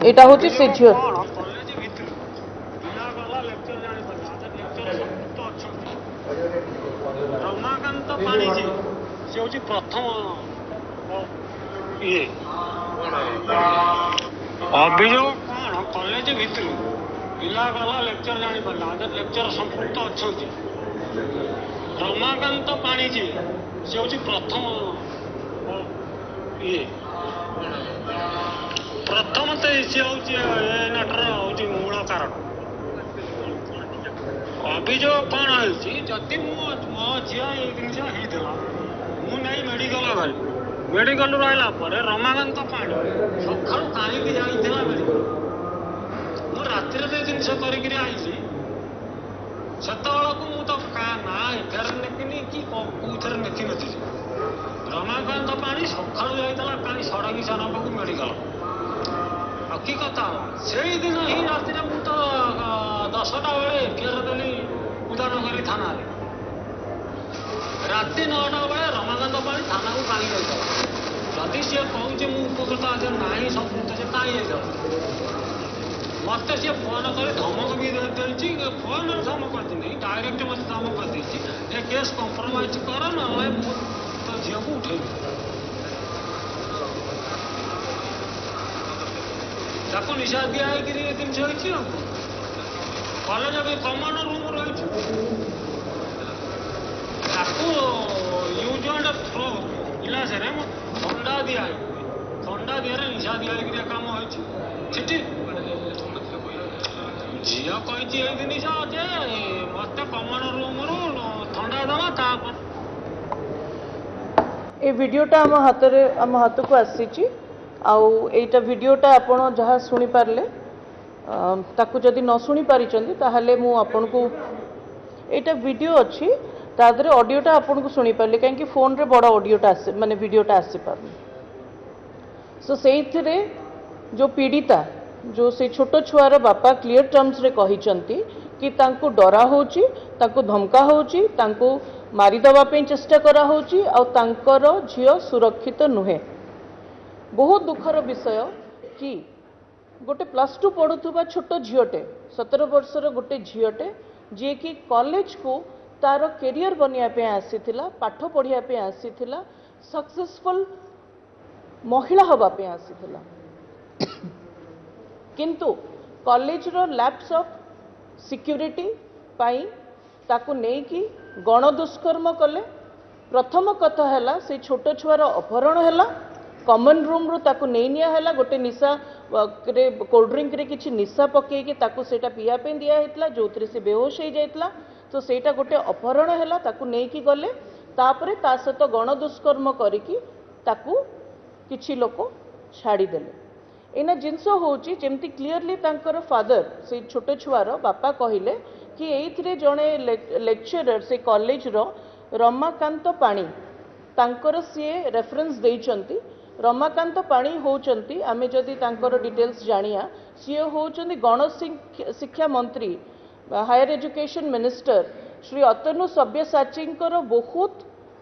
एटा होची से झियो कॉलेज भितर बिना गला लेक्चर जानी पड़ला लेक्चर संपुक्त अछंती रमाकांत पाणिजी से होची प्रथम ये अभियोग कौन कॉलेज भितर बिना गला लेक्चर जानी पड़ला लेक्चर संपुक्त अछंती रमाकांत पाणिजी से होची प्रथम ये प्रथम तो सी नाटर हूँ मूल कारण अभियोग कौन है जदि मो झी ये जिन होता मुझे मेडिकल गली मेडिकल रहा रमाकांत पाणी सका कहीं जाइला मेडिकल मु रातिर से जिन करी आई से तो ना एठार लेखिनी कि कौन लेखि नी रमाकांत पाणी सका जाइला कहीं सड़क सारा मेडिकल कि कथा से दिन ही राति मु तो 10टा बेले एफआईआर देली उदयनगरी थाना राति 9टा बेले रमाकांत पाणी थाना को कहीं जाता जदि सी कहूँ मु उपकृत आज ना संपुक्त से कहीं मत सी फोन कर धमक भी देती फोन धमक करती डायरेक्ट मत धमक कर देती केस कंप्रोमाइज कर ना तो झील को उठे ताको निशा दिया है कि जिन कॉलेज अभी कमन रूम रही यूज एंड थ्रो गिलास थंडा दिया थंडा दिया निशा दिया कि कम होती झील कही जिन मत कमन रूम रू थंडा दवा ए वीडियोटा आम हाथ को आसी आउ एटा वीडियोटा आपण जहाँ शुणी पारे ताकू जदि न शुणी पारी ताहले मु आपन को एटा वीडियो अच्छी तादरे ऑडियोटा आपन को शुणी पारे कहीं फोन रे बड़ा ऑडियोटा आसे माने वीडियोटा आसी पार सो से जो पीड़िता जो से छोट छुआर बापा क्लियर टर्म्स रे कहिसंती कि तांको डरा होची तांको धमका होची तांको मारी दबा पे चेष्टा करा होची आ तांकर झियो सुरक्षित नुहे बहुत दुखर विषय कि गोटे +2 पढ़ुवा छोट झीटे 17 वर्षर गोटे झीटे जी कि कॉलेज को तार कैरियर बनवाई आसीथिला पाठ पढ़ाई आसीथिला सक्सेसफुल महिला हवापे आसीथिला किंतु कॉलेज रो लैप्स ऑफ सिक्योरिटी पाई ताकू नहीं कि गण दुष्कर्म कले प्रथम कथा है से छोट छुआर अपहरण है कॉमन रूम रू ताकू नहीं निया हैला गोटे निशा कोल्ड ड्रिंक रे किछि निशा पकेकी ताकू सेटा पिया पे दिया हेतला जोतरे से बेहोश हो जाइतला तो सेटा गोटे अपहरण हैला ताकू नहीं कि गले तापरे ता सहित गण दुष्कर्म करिकी ताकू किछि लोक छाड़ी देले एना जिनस होची जेमती क्लियरली तांकर फादर से छोट छुआर बापा कहिले कि एइथरे जणे लेक्चरर से कॉलेज रो रमाकांत पाणी तांकर सी रेफरेंस देइचंती रमाकांत पाणी होचंती आमे जदि तांकर डिटेल्स जानिया सी होचंती गण शिक्षा मंत्री higher education minister Shri Atanu सब्यसाचींकर बहुत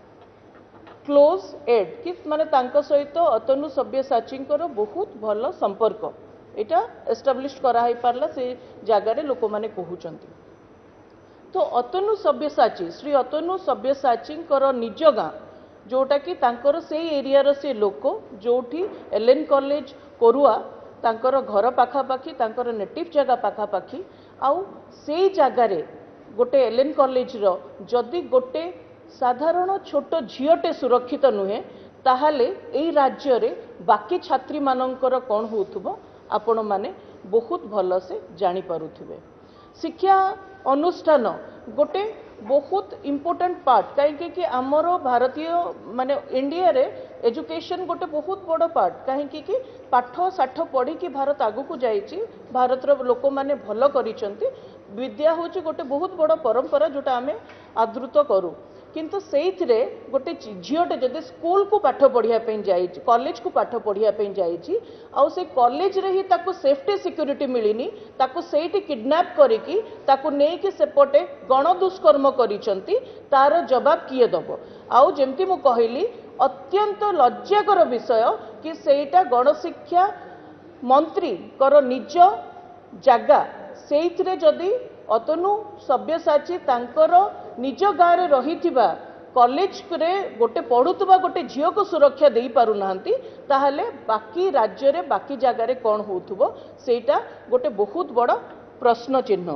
क्लोज एड कि माने तांका सहित अतनु सब्यसाचींकर बहुत भल संपर्क एटा एस्टाब्लिश करा ही पारला से जगार लोक माने कहउचंती तो अतनु सब्यसाची श्री अतनु सब्यसाचींकर निज गाँ जोटा कि तांकर से एरिया से लोक जोठी एलएन कॉलेज कोरुआ तांकर घर पाखापाखी तांकर नेटिव जगह पाखापाखी आउ से जगार गोटे एलएन कॉलेज रो जदि गोटे साधारण छोट झीटे सुरक्षित नुहे ताहले एई राज्य रे बाकी छात्री मानकर कौन होउथबो आपण माने बहुत भल से जानी पारुथिबे शिक्षा अनुष्ठान गोटे बहुत इम्पोर्टेंट पार्ट कहीं कि आमर भारतीय माने इंडिया रे एजुकेशन गोटे बहुत बड़ पार्ट कहीं कि पाठ साठ पढ़ी कि भारत आगु को जाइए भारत लोक मैंने भल करिसेंती विद्या होची गोटे बहुत बड़ परंपरा जोटा आमे आदृत करूँ किंतु सेइथिरे गोटे झीटे जदि स्कूल को पाठ पढ़ाई जाइए कॉलेज को पाठ पढ़ाई जाइए आउ से कॉलेज रे ही ताकू सेफ्टी सिक्योरिटी मिलनी ताकू सेठी किडनैप करिकी ताकू नेकी सेपटे गण दुष्कर्म करिसंती तार जवाब किए दब आउ जेमती मु कहली अत्यंत लज्जाकर विषय कि सेटा गणशिक्षा मंत्री कर निज जगह से जदि अतनु सब्यसाची तांकर निज गाँव में रही कॉलेज रे गोटे पढ़ुवा गोटे झील को सुरक्षा दे पारु नांती ताहले बाकी राज्य रे बाकी जगह रे कौन होउथुबो सेटा गोटे बहुत बड़ प्रश्न चिन्ह।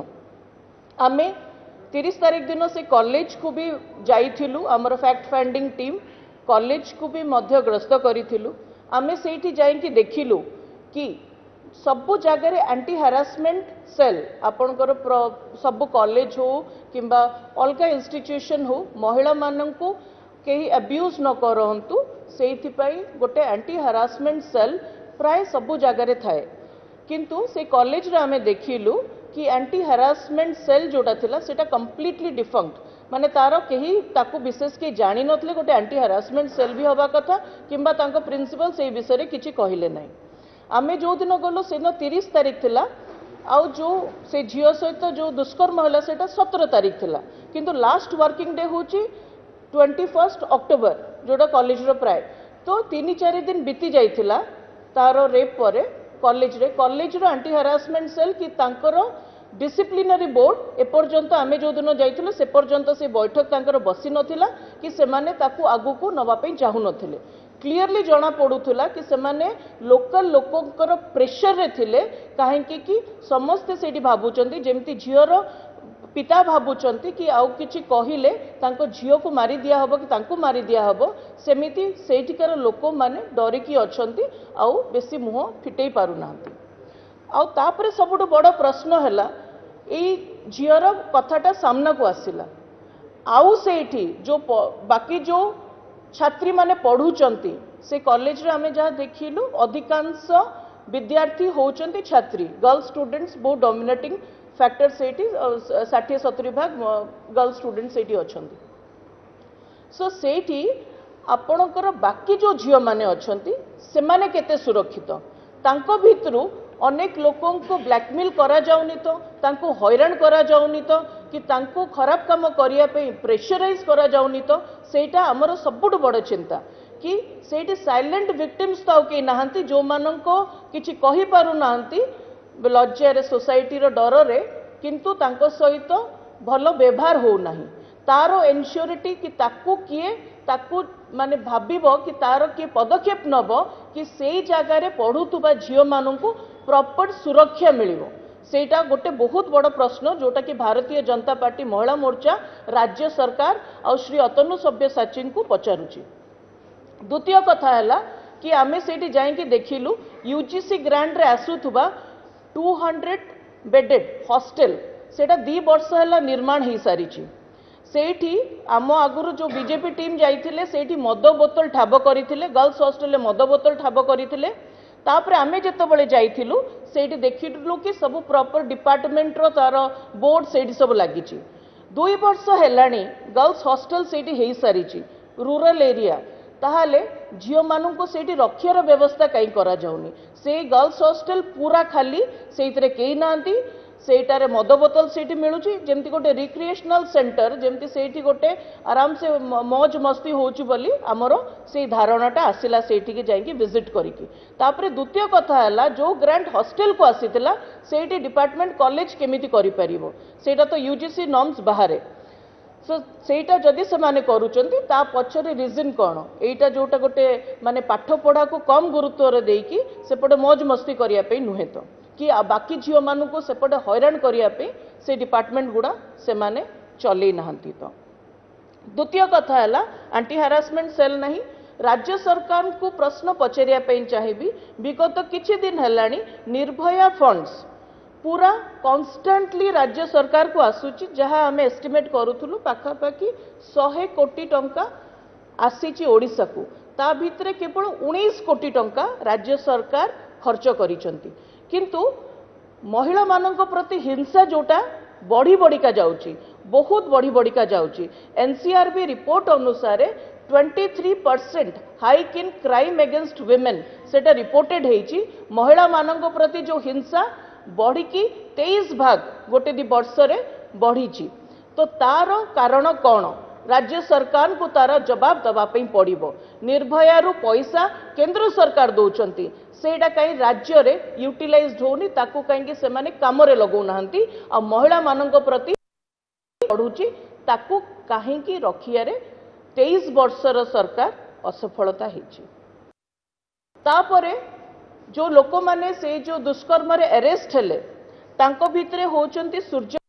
आमे 30 तारीख दिन से कॉलेज को भी जाइथिलु हमर फैक्ट फाइंडिंग टीम कॉलेज को भी मध्य ग्रस्त करिथिलु। आमे सेठी जाइकी देखिलु कि सबु जगह रे एंटी हारासमेंट सेल आपणकर सबु कॉलेज हो किंबा अलग इंस्टीट्यूशन हो महिला माननकु केही अब्यूज न करंतु सेथि पई गोटे एंटी हारासमेंट सेल प्राय सबु जगह रे थाए किंतु से कॉलेज रे आमे देखिलु कि एंटी हारासमेंट सेल जोटा थिला सेटा कंप्लीटली डिफंक्ट माने तारो केही ताकू विशेष के जानि नथले गोटे एंटी हारासमेंट सेल भी होबा कथा किंबा तांको प्रिंसिपल से विषय रे किछि कहिले नै। आमे जो दिन गलो से 30 तारीख थिला आउ जो से झील सहित जो दुष्कर्म होला सेटा 17 तारीख थिला किंतु लास्ट वर्किंग डे होची 21 अक्टोबर जोटा कॉलेज रो प्राय तो 3-4 दिन बीती जाइथिला तारो रेप परे कॉलेज रो एंटी हारासमेंट सेल कि तांकर डिसिप्लिनरी बोर्ड एपर्यंत आमे जो दिन जाइथिलो से पर्यंत से बैठक तांकर बसी नथिला कि सेमाने ताकू आगु को नवा पई चाहू नथिले। क्लियरली जना पड़ूला कि सेमाने लोकल लोकंकर प्रेशर रे थिले काहेकि कि समस्ते सेठी भाबुचंती जेमती झीवर पिता भाबुचंती कि आउ किछि कहिले तांको झीव को मारी दिया हबो कि तांको मारी दिया हबो सेमिति सेठिकार लोक माने डरिकी अछंती आउ बेसी मुह फिटेई पारु नांती। आउ तापरे सबुठ बड़ प्रश्न हैला एई झीवर कथाटा सामना को आसिला आउ सेठी जो बाकी जो छात्री माने पढ़ुचंती से कॉलेज रे आमे जहाँ देखिलु अधिकांश विद्यार्थी होचंती छात्री गर्ल स्टूडेंट्स बहुत डोमिनेटिंग फैक्टर सेठी 60-70 भाग गर्ल स्टूडेंट सेठी अछंती। सो सेठी आपणकर बाकी जो झियो माने अछंती से माने केते सुरक्षित तांको भितरु अनेक लोकों को ब्लैकमेल करा जाउनी तो तांको हैरान करा जाउनी तो कि तांको खराब काम करिया पे प्रेशराइज करा जाउनी तो सेटा हमर सबुठ बड़ चिंता कि सेठी साइलेंट विक्टिम्स तो के नाहंती जो मानको किछि कहि पारु नाहंती लज्जा रे सोसाइटी रो डर रे किंतु तांको सहित भलो व्यवहार हो नाही तारो एन्श्योरिटी कि ताकू किए ताकू माने भाबिबो कि तारो किए पदक्षेप नबो कि सेई जगह रे पढुतुबा झियो माननकु प्रॉपर सुरक्षा मिलिबो सेटा गोटे बहुत बड़ प्रश्न जोटा कि भारतीय जनता पार्टी महिला मोर्चा राज्य सरकार और श्री अतनु सब्यसाची को पचारुची। द्वितीय कथा है कि आमे सेठी जाइकी देखिलु यूजीसी ग्रांट रे आसुथुबा 200 बेडेड हॉस्टल सेटा 2 वर्ष है निर्माण हो सारी सेठी आम आगुरु जो बीजेपी टीम जाइथिले सेठी मद बोतल ठाब करथिले गर्ल्स हॉस्टल रे मद बोतल ठाब करथिले तापर आमे जेतबळे जाइथिलु सेठी देखिलु कि सब प्रॉपर डिपार्टमेंट रो तार बोर्ड सेठी सब लागिची 2 वर्ष हेलाणी गर्ल्स हॉस्टल सेठी हेई सारी रूरल एरिया ताहाले झियो मानू को सेठी रक्षार व्यवस्था कहीं करा जाउनी से गर्ल्स हॉस्टल पूरा खाली सेइतरे केही नांती सेटारे मद बोतल सेठी मिलुची जेमती गोटे रिक्रिएशनल सेंटर जेमती सेठी गोटे आराम से मौज मस्ती होउची बोली हमरो से धारणाटा आसिला सेठी के जाइकी विजिट करिकी। तापरे द्वितीय कथा हला जो ग्रांट हॉस्टल को आसीतिला सेठी डिपार्टमेंट कॉलेज केमिति करि परिबो सेटा तो यूजीसी नॉर्म्स बाहरे सो सेटा जदि से माने करूचंती ता पछरे रीजन कोन एटा जोटा गोटे माने पाठ पढ़ा को कम गुरुत्व रे देकी सेपटे मौज मस्ती करिया पे नुहे तो कि बाकी झील मानू को सेपटे हैरान करने से डिपार्टमेंट गुड़ा से माने चलई नाहंती। तो द्वितीय कथा है एंटी हारासमेंट सेल नहीं राज्य सरकार को प्रश्न पचारिया चाहिए विगत किछि दिन हेलानी निर्भया फंड्स पूरा कॉन्स्टेंटली राज्य सरकार को आसुची जहाँ आम एस्टिमेट करूथुलु पाखापाखि 100 कोटी टंका आसीची ओडिशा को ता भितरे केवल 19 कोटी टंका राज्य सरकार खर्च करिसंती किंतु महिला मानक प्रति हिंसा जोटा बढ़ी बढ़िका जाउची बहुत बढ़ी बढ़िका जाउची एनसीआरबी रिपोर्ट अनुसार 23% hike in crime against women सेटा रिपोर्टेड हेची महिला मानक प्रति जो हिंसा बढ़ी की 23 भाग गोटे 2 वर्ष रे बढ़ी तो तार कारण कौन राज्य सरकार को तार जवाब दबा पई पड़िबो निर्भया रु पैसा केंद्र सरकार दौचंती सेटा कहीं राज्य रे यूटिलाइज्ड होनी ताकू कहीं से माने काम रे लगौ नाहंती आ महिला मानक प्रति पढुची ताकू कहीं की रखिया रे 23 वर्षर सरकार असफलता हेची। तापरे जो लोक माने से जो दुष्कर्म रे अरेस्ट हेले तांको भितरे होचंती सूर्य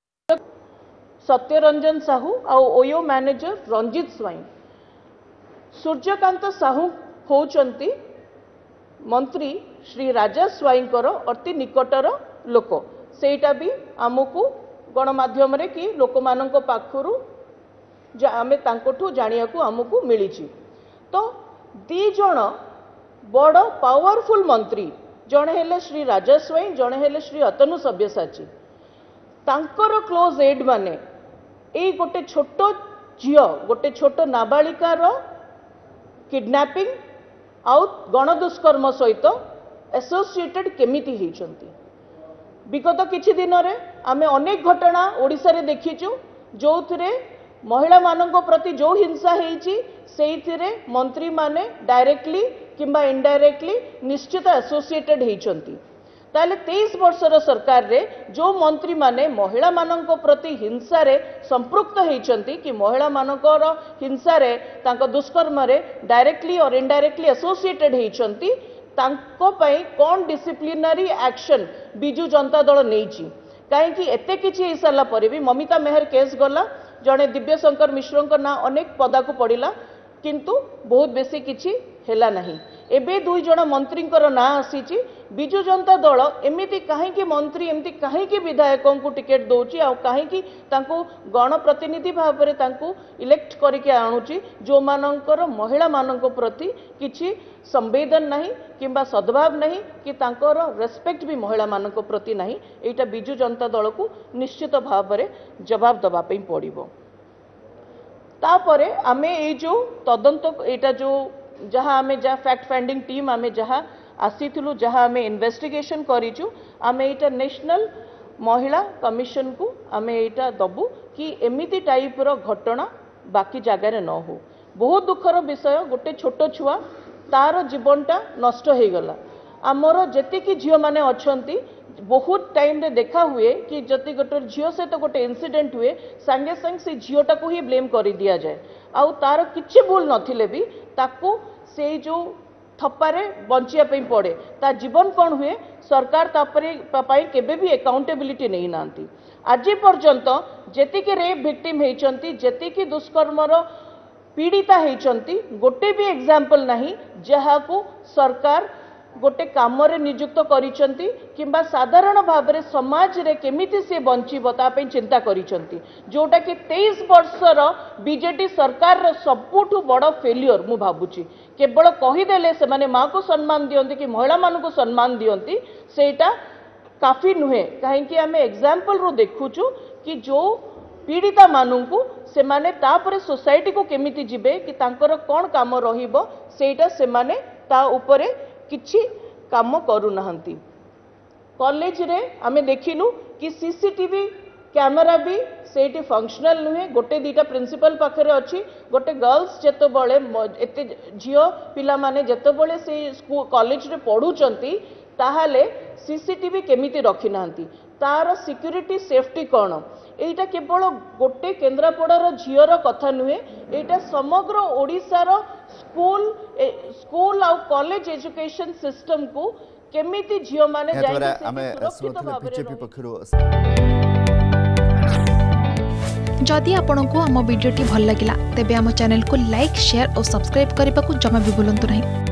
सत्यरंजन साहू आ ओयो मैनेजर रंजित स्वाई। सूर्यकांत साहू होचंती मंत्री श्री राजा स्वाईंकर अति निकटर लोक। सेटा भी आमको गणमाध्यम रे कि लोक मानक पाखरु आमे तांकोठू जानिया को आमको मिली। तो दी जण बड़ पावरफुल मंत्री जणे हेले श्री राजा स्वाई जणे हेले श्री अतनु सब्यसाची। तांकर क्लोज एड माने ए गोटे छोट झियो गोटे छोट नाबालिकार किडनैपिंग आउ गणदुष्कर्म सहित एसोसिएटेड केमिति होइचंती। विगत किछि दिन रे आमे अनेक घटना ओडिसा रे देखिचु जो थिरे महिला मानक प्रति जो हिंसा हेइची सेइथिरे मंत्री माने डायरेक्टली किंबा इनडायरेक्टली निश्चित एसोसिएटेड हेइचंती। ताले 23 वर्षर सरकार रे जो मंत्री माने महिला मानक प्रति हिंसा रे संपृक्त हेइचंती कि महिला मानकर हिंसा रे तांको दुष्कर्म रे डायरेक्टली और इनडायरेक्टली एसोसिएटेड हेइचंती तांको पई कोन डिसिप्लिनरी एक्शन बिजू जनता दल नेइची। काहे कि एते किछि हे साला परे भी ममिता मेहर केस गला जणे दिव्य शंकर मिश्र ना अनेक पदा को पड़िला किंतु बहुत बेसी किछि हेला नहीं। एबे दुई जण मंत्री ना आसीची बिजू जनता दल एमिति काहे कि मंत्री एमिति काहे कि विधायकों को टिकेट दउची आ काहे कि तांको गण प्रतिनिधि भाव में तांको इलेक्ट करके आणुची जो मानकर महिला मानक प्रति किछि संवेदन नहीं किंबा सद्भाव नहीं कि तांकर रेस्पेक्ट भी महिला मानक प्रति नहीं। एटा बिजू जनता दल को निश्चित भाव में जवाब दबा पई पड़िबो। तापरे आमे ए जो तदंत एटा जो जहाँ आमे जहाँ फैक्ट फाइंडिंग टीम आमे जहाँ आसीथिलु जहाँ आमे इन्वेस्टिगेशन करिचु आमे एटा नेशनल महिला कमिशन को आमे एटा दबु कि एमिति टाइप रो घटना बाकी जगह रे न हो। बहुत दुखर विषय गोटे छोट छुआ तार जीवनटा नष्ट हो गला। आमर जेतिकी झियो माने अछंती बहुत टाइम रे देखा हुए कि जति गोटे झियो से तो गोटे इंसिडेंट हुए संगे संग से झियोटा को ही ब्लेम कर दिया जाए आउ तार किछि भूल नथिले भी ताकू से जो थप्पारे बंचिया पई पड़े ता जीवन कौन हुए सरकार तापरे पाई केबे भी अकाउंटेबिलिटी नहीं नांती। आज पर्यंत जेतिकी रेप विक्टिम हेचंती जेतिकी दुष्कर्मर पीड़िता हेचंती गोटे भी एग्जांपल नहीं जहाँ को सरकार गोटे काम रे नियुक्त करिचंती किंबा साधारण भाव में समाज रे केमिति से बंचिबो ता पई चिंता करिचंती जोटा कि 23 वर्षर बीजेडी सरकार रो सबुठु बड़ फेलियर मु भाबुची। केवल कहीदेले से माने माँ को सम्मान दियंती कि महिला मान को सम्मान दियंती सेटा काफी नुहे। कहीं आमे एग्जांपल रो देखुचु कि जो पीड़िता मानू से माने तापरे सोसाइटी को केमिति जिबे कि तांकर कोन काम रहिबो सेटा से माने ता उपरे किछि काम करू नहंती। कॉलेज रे आमे देखिलु कि सीसीटीवी कैमरा भी सेठी फंक्शनल नुहे गोटे दीटा प्रिंसिपल पाखरे अछि गोटे गर्ल्स जेतो बळे एते झियो पिला माने जेतो बळे से स्कूल कॉलेज रे पढुचंती ताहाले सीसीटीवी केमिति रखि नहंती तार सिक्योरिटी सेफ्टी कोन एटा केवल गोटे केन्द्रापड़ार झियर कथा नुहे एटा समग्र ओडिशार स्कूल आ कॉलेज एजुकेशन सिस्टम को केमिति झियो माने सुरक्षित भाव। जदि आपंक आम भिडी भल लगा तेब आम चैनल को लाइक शेयर और सब्सक्राइब करने को जमा भी भूलु नहीं।